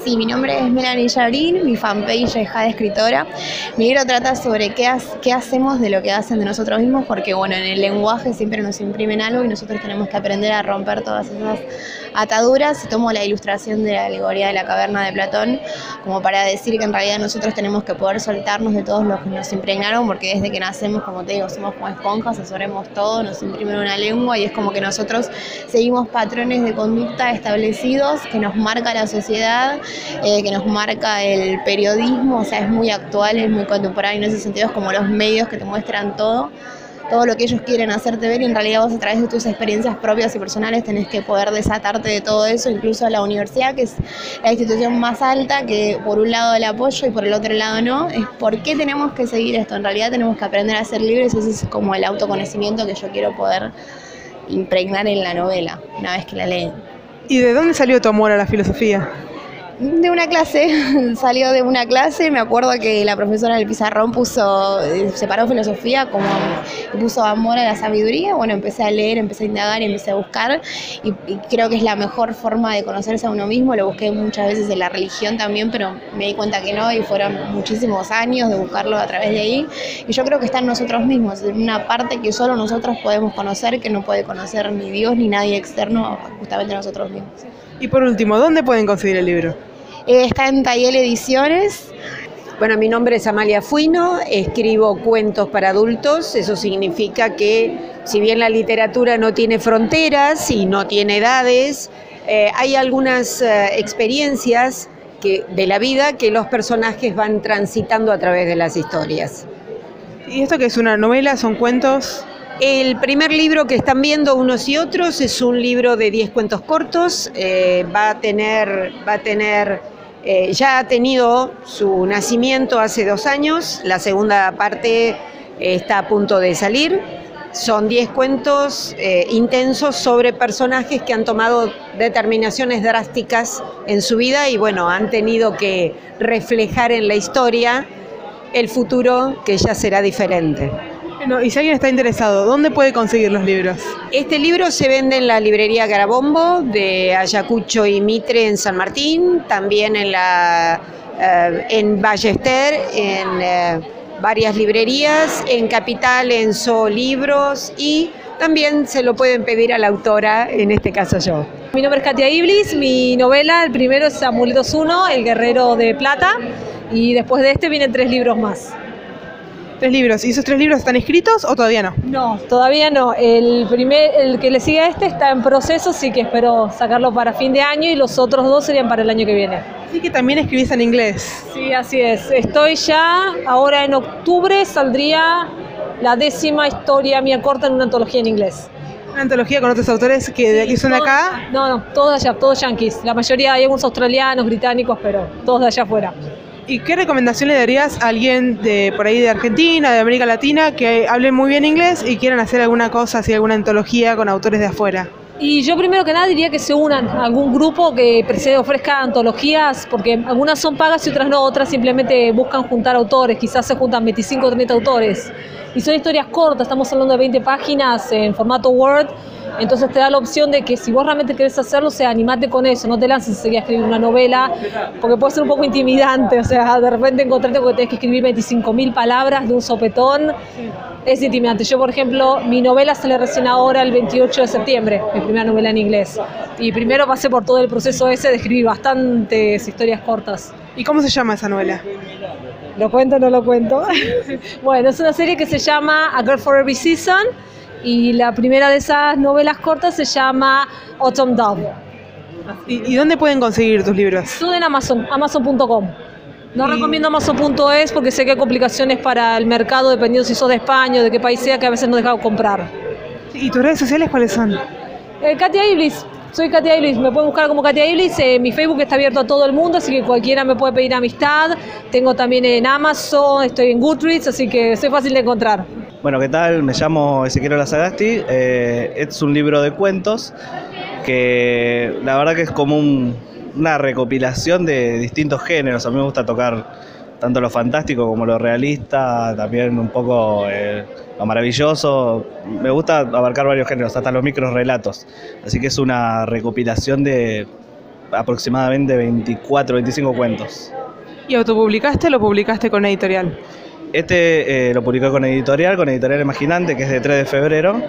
Sí, mi nombre es Melanie Jabrín, mi fanpage es Jade Escritora. Mi libro trata sobre qué hacemos de lo que hacen de nosotros mismos, porque bueno, en el lenguaje siempre nos imprimen algo y nosotros tenemos que aprender a romper todas esas ataduras. Y tomo la ilustración de la alegoría de la caverna de Platón como para decir que en realidad nosotros tenemos que poder soltarnos de todos los que nos impregnaron, porque desde que nacemos, como te digo, somos como esponjas, absorbemos todo, nos imprimen una lengua y es como que nosotros seguimos patrones de conducta establecidos que nos marca la sociedad, que nos marca el periodismo. O sea, es muy actual, es muy contemporáneo en ese sentido, es como los medios que te muestran todo lo que ellos quieren hacerte ver, y en realidad vos a través de tus experiencias propias y personales tenés que poder desatarte de todo eso. Incluso la universidad, que es la institución más alta, que por un lado el apoyo y por el otro lado no, es por qué tenemos que seguir esto. En realidad tenemos que aprender a ser libres, ese es como el autoconocimiento que yo quiero poder impregnar en la novela, una vez que la leen. ¿Y de dónde salió tu amor a la filosofía? De una clase, salió de una clase. Me acuerdo que la profesora del pizarrón separó filosofía como puso amor a la sabiduría. Bueno, empecé a leer, empecé a indagar y empecé a buscar y creo que es la mejor forma de conocerse a uno mismo. Lo busqué muchas veces en la religión también, pero me di cuenta que no, y fueron muchísimos años de buscarlo a través de ahí. Y yo creo que está en nosotros mismos, en una parte que solo nosotros podemos conocer, que no puede conocer ni Dios ni nadie externo, justamente nosotros mismos. Y por último, ¿dónde pueden conseguir el libro? Está en Tayel Ediciones. Bueno, mi nombre es Amalia Fuino, escribo cuentos para adultos. Eso significa que, si bien la literatura no tiene fronteras y no tiene edades, hay algunas experiencias de la vida que los personajes van transitando a través de las historias. ¿Y esto qué es una novela? ¿Son cuentos? El primer libro que están viendo unos y otros es un libro de 10 cuentos cortos. Ya ha tenido su nacimiento hace 2 años. La segunda parte está a punto de salir. Son 10 cuentos intensos sobre personajes que han tomado determinaciones drásticas en su vida y bueno, han tenido que reflejar en la historia el futuro, que ya será diferente. Bueno, y si alguien está interesado, ¿dónde puede conseguir los libros? Este libro se vende en la librería Garabombo de Ayacucho y Mitre en San Martín, también en Ballester, en varias librerías, en Capital, en So Libros, y también se lo pueden pedir a la autora, en este caso yo. Mi nombre es Katia Iblis, mi novela, el primero es Amuletos 1, El Guerrero de Plata, y después de este vienen 3 libros más. 3 libros. ¿Y esos 3 libros están escritos o todavía no? No, todavía no. El que le sigue a este está en proceso, así que espero sacarlo para fin de año y los otros 2 serían para el año que viene. Así que también escribís en inglés. Sí, así es. Estoy ya, ahora en octubre saldría la 10ª historia mía corta en una antología en inglés. ¿Una antología con otros autores que de aquí son acá? No, todos allá, todos yanquis. La mayoría, hay algunos australianos, británicos, pero todos de allá afuera. ¿Y qué recomendación le darías a alguien de por ahí de Argentina, de América Latina, que hable muy bien inglés y quieran hacer alguna cosa, así alguna antología con autores de afuera? Y yo primero que nada diría que se unan a algún grupo que se ofrezca antologías, porque algunas son pagas y otras no, otras simplemente buscan juntar autores, quizás se juntan 25 o 30 autores. Y son historias cortas, estamos hablando de 20 páginas en formato Word, entonces te da la opción de que si vos realmente querés hacerlo, animate con eso, no te lances enseguida a escribir una novela, porque puede ser un poco intimidante, o sea, de repente encontrarte que tenés que escribir 25.000 palabras de un sopetón, es intimidante. Yo, por ejemplo, mi novela sale recién ahora el 28 de septiembre, mi primera novela en inglés, y primero pasé por todo el proceso ese de escribir bastantes historias cortas. ¿Y cómo se llama esa novela? ¿Lo cuento o no lo cuento? Bueno, es una serie que se llama A Girl for Every Season y la primera de esas novelas cortas se llama Autumn Dove. ¿Y dónde pueden conseguir tus libros? Todo en Amazon, amazon.com. No recomiendo Amazon.es porque sé que hay complicaciones para el mercado dependiendo si sos de España o de qué país sea, que a veces no dejan comprar. ¿Y tus redes sociales cuáles son? Katia Iblis. Soy Katia Iblis, me pueden buscar como Katia Iblis, mi Facebook está abierto a todo el mundo, así que cualquiera me puede pedir amistad, tengo también en Amazon, estoy en Goodreads, así que soy fácil de encontrar. Bueno, ¿qué tal? Me llamo Ezequiel Olazagasti, es un libro de cuentos que la verdad que es como una recopilación de distintos géneros. A mí me gusta tocar tanto lo fantástico como lo realista, también un poco lo maravilloso. Me gusta abarcar varios géneros, hasta los microrelatos. Así que es una recopilación de aproximadamente 24, 25 cuentos. ¿Y autopublicaste o lo publicaste con editorial? Este lo publicó con Editorial Imaginante, que es de 3 de febrero.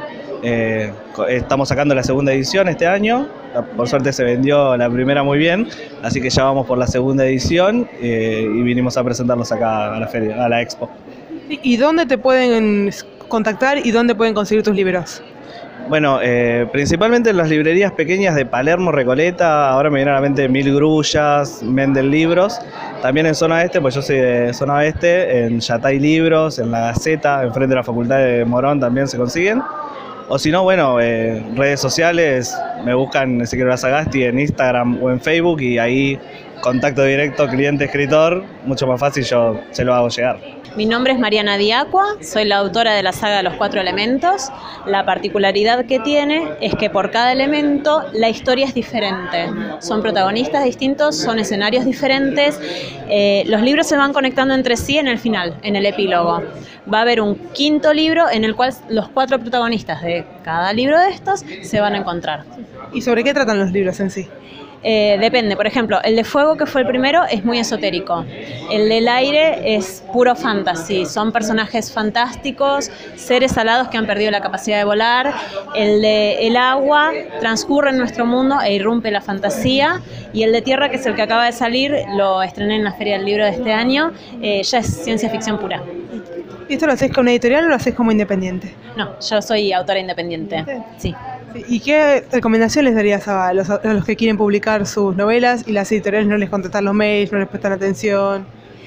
Estamos sacando la segunda edición este año. Por suerte se vendió la primera muy bien, así que ya vamos por la segunda edición y vinimos a presentarlos acá a la feria, a la expo. ¿Y dónde te pueden contactar y dónde pueden conseguir tus libros? Bueno, principalmente en las librerías pequeñas de Palermo, Recoleta, ahora me viene a la mente Mil Grullas, Mendel Libros, también en Zona Este, pues yo soy de Zona Oeste, en Yatay Libros, en La Gaceta, enfrente de la Facultad de Morón también se consiguen. O si no, bueno, redes sociales, me buscan Ezequiel Brazagasti en Instagram o en Facebook y ahí contacto directo cliente-escritor, mucho más fácil, yo se lo hago llegar. Mi nombre es Mariana Diacua, soy la autora de la saga Los Cuatro Elementos. La particularidad que tiene es que por cada elemento la historia es diferente. Son protagonistas distintos, son escenarios diferentes. Los libros se van conectando entre sí en el final, en el epílogo. Va a haber un quinto libro en el cual los 4 protagonistas de cada libro de estos se van a encontrar. ¿Y sobre qué tratan los libros en sí? Depende, por ejemplo, el de fuego, que fue el primero, es muy esotérico. El del aire es puro fantasy, son personajes fantásticos, seres alados que han perdido la capacidad de volar. El de el agua transcurre en nuestro mundo e irrumpe la fantasía. Y el de tierra, que es el que acaba de salir, lo estrené en la Feria del Libro de este año, ya es ciencia ficción pura. ¿Y esto lo haces con una editorial o lo haces como independiente? No, yo soy autora independiente, sí. ¿Y qué recomendaciones darías a los que quieren publicar sus novelas y las editoriales no les contestan los mails, no les prestan atención?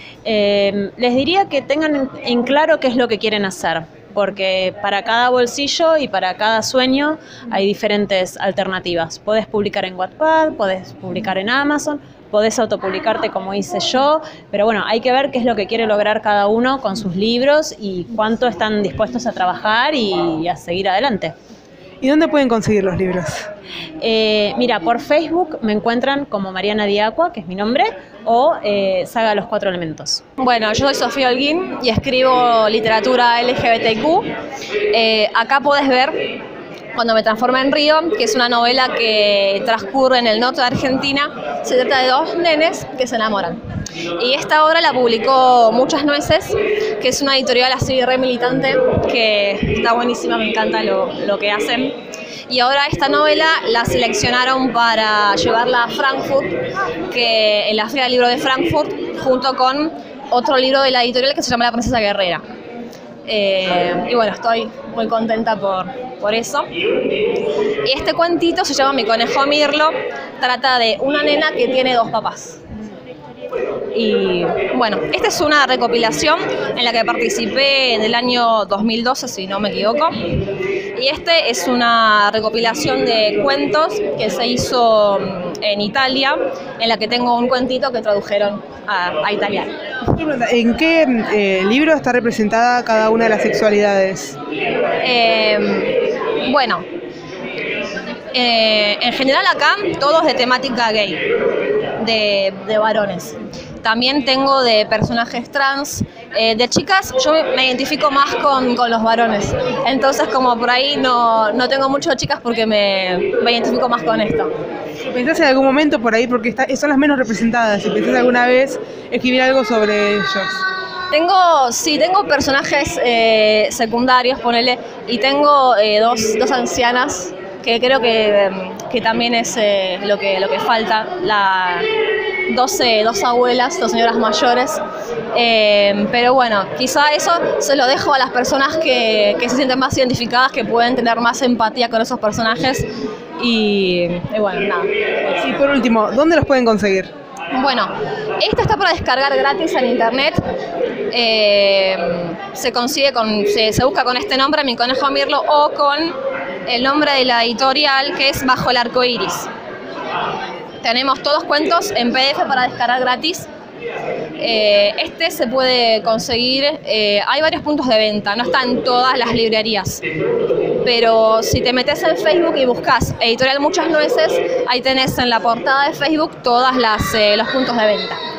Les diría que tengan en claro qué es lo que quieren hacer, porque para cada bolsillo y para cada sueño hay diferentes alternativas. Podés publicar en Wattpad, podés publicar en Amazon, podés autopublicarte como hice yo, pero bueno, hay que ver qué es lo que quiere lograr cada uno con sus libros y cuánto están dispuestos a trabajar y a seguir adelante. ¿Y dónde pueden conseguir los libros? Mira, por Facebook me encuentran como Mariana Diacua, que es mi nombre, o Saga Los Cuatro Elementos. Bueno, yo soy Sofía Holguín y escribo literatura LGBTQ. Acá podés ver Cuando me transformé en Río, que es una novela que transcurre en el norte de Argentina. Se trata de 2 nenes que se enamoran. Y esta obra la publicó Muchas Nueces, que es una editorial así re militante, que está buenísima, me encanta lo que hacen. Y ahora esta novela la seleccionaron para llevarla a Frankfurt, que en la Feria del Libro de Frankfurt, junto con otro libro de la editorial que se llama La Princesa Guerrera. Y bueno, estoy muy contenta por eso. Y este cuentito se llama Mi conejo Mirlo, trata de una nena que tiene 2 papás. Y bueno, esta es una recopilación en la que participé en el año 2012, si no me equivoco. Y este es una recopilación de cuentos que se hizo en Italia, en la que tengo un cuentito que tradujeron a italiano. ¿En qué libro está representada cada una de las sexualidades? Bueno, en general acá todos de temática gay, de varones. También tengo de personajes trans, de chicas yo me identifico más con los varones. Entonces como por ahí no tengo mucho de chicas porque me identifico más con esto. ¿Pensás en algún momento por ahí, porque son las menos representadas, si pensás alguna vez escribir algo sobre ellos? Tengo personajes secundarios, ponele, y tengo dos ancianas que creo que también es lo que falta, dos abuelas, 2 señoras mayores, pero bueno, quizá eso se lo dejo a las personas que se sienten más identificadas, que pueden tener más empatía con esos personajes y bueno, nada. Y por último, ¿dónde los pueden conseguir? Bueno, esto está para descargar gratis en internet. Se consigue se busca con este nombre, Mi conejo Mirlo, o con el nombre de la editorial, que es Bajo el arco iris. Tenemos todos cuentos en PDF para descargar gratis. Este se puede conseguir, hay varios puntos de venta, no está en todas las librerías, pero si te metes en Facebook y buscas Editorial Muchas Nueces, ahí tenés en la portada de Facebook todas los puntos de venta.